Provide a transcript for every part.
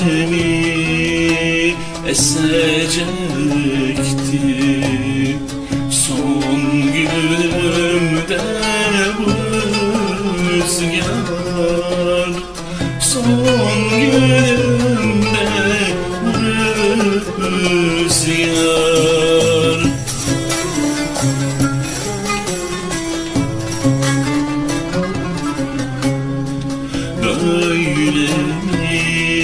mi esecekti son günümde bu rüzgar, son günümde bu rüzgar. Böyle mi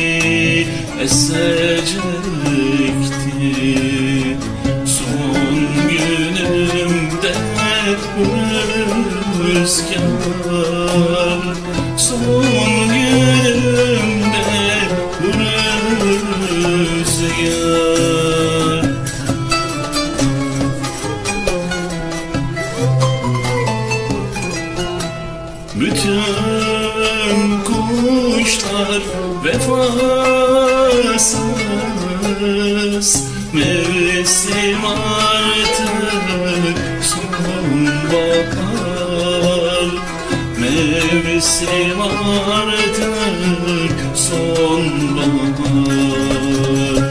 esecekti son günümde bu rüzgar, son günümde bu rüzgar. Bütün kuşlar vefasız, mevsim artık sonbahar, mevsim artık sonbahar.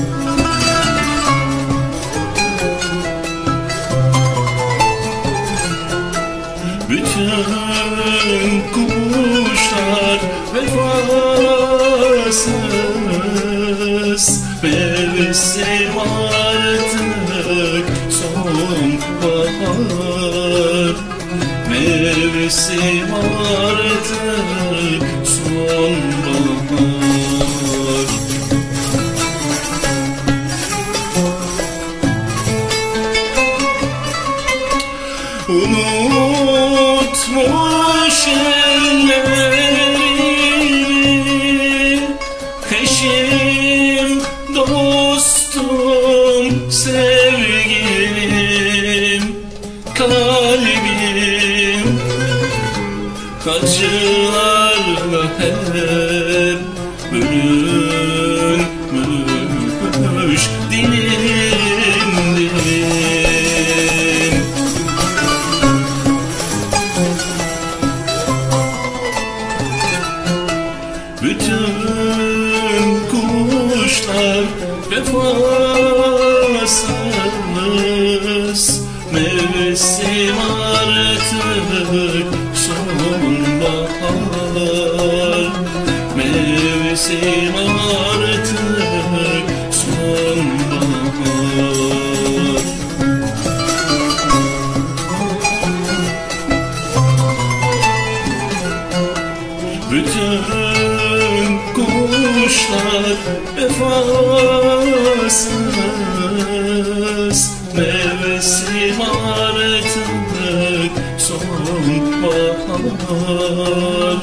Bütün kuşlar vefasız, mevsim artık sonbahar, mevsim artık sonbahar. Unutmuş ellerimi eşim, dostum, sevgilim, kalbim acılarla hep bölünmüş dilim. Bütün kuşlar vefasız, mevsim artık sonbahar, mevsim artık sonbahar. Bütün kuşlar vefasız, mevsim artık sonbahar,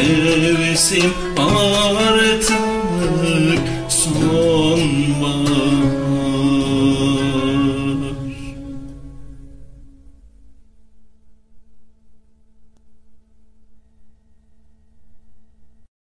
mevsim artık sonbahar.